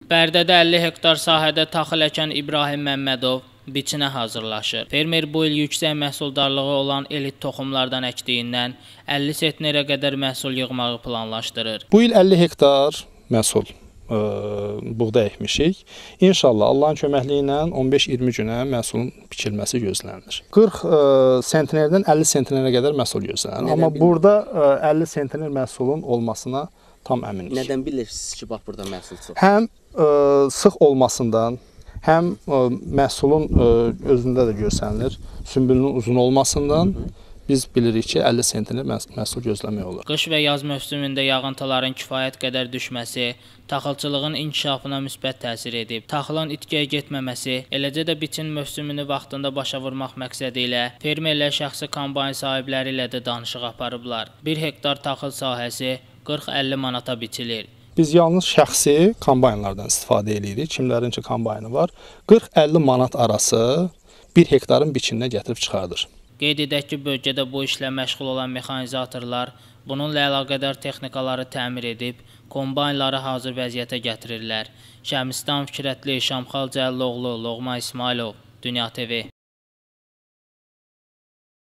Bərdədə 50 hektar sahədə taxıl əkən İbrahim Məmmədov biçinə hazırlaşır. Fermer bu il yüksək məhsuldarlığı olan elit toxumlardan əkdiyindən 50 sentnerə qədər məhsul yığmağı planlaşdırır. Bu il 50 hektar məhsul buğda əkmişik. İnşallah Allahın köməkliyi ilə 15-20 günə məhsulun biçilməsi gözlənilir. 40 sentnerdən 50 sentnerə qədər məhsul gözlənilir. Amma burada 50 sentner məhsulun olmasına tam əminik. Nədən bilirsiniz ki, bax burada məhsul çox? Həm sıx olmasından, həm məhsulun özündə də görsənilir, sümbülünün uzun olmasından biz bilirik ki, 50 sentner məhsul gözləmək olur. Qış və yaz mövsümündə yağıntıların kifayət qədər düşməsi taxılçılığın inkişafına müsbət təsir edib. Taxılın itkiyə getməməsi, eləcə də biçin mövsümünü vaxtında başa vurmaq məqsədi ilə fermerlər şəxsi kombayn sahibləri ilə də danışıq aparıblar. 1 hektar taxıl sahəsi 40-50 manata biçilir. Biz yalnız şəxsi kombaynlardan istifadə edirik. Kimlərin ki kombaynı var. 40-50 manat arası 1 hektarın biçininə gətirib çıxardır. Qeyd edək ki, bölgədə bu işlə məşğul olan mexanizatorlar bununla əlaqədar texnikaları təmir edib, kombaynları hazır vəziyyətə gətirirlər. Şəmistan Fikrətli, Şamxal Cəlloğlu, Loğman İsmailov, Dünya TV.